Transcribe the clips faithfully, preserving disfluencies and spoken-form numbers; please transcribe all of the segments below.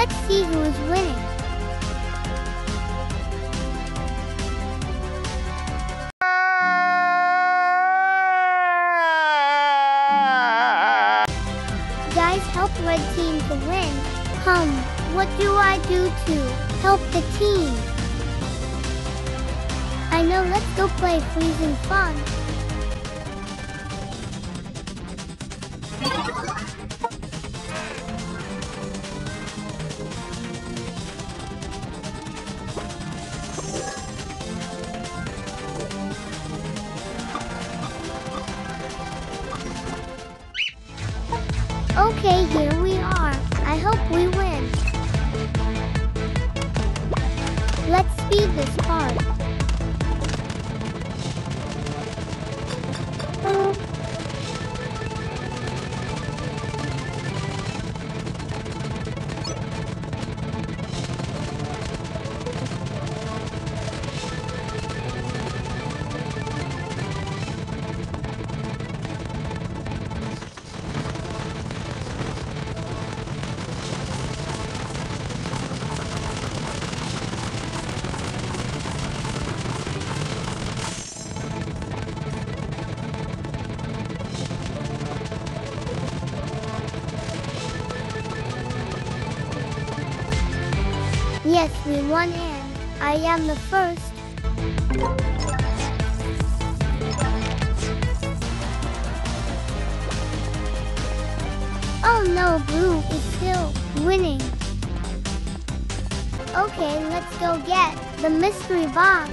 Let's see who is winning. Guys, help red team to win. Hum, what do I do to help the team? I know, let's go play freezing fun. Okay, here we are. I hope we win. Let's speed this part. Yes, we won and I am the first. Oh no, blue is still winning. Okay, let's go get the mystery box.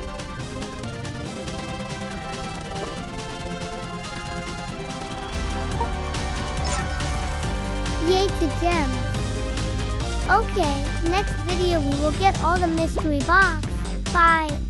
Yay to gems. Okay, next video we will get all the mystery box. Bye.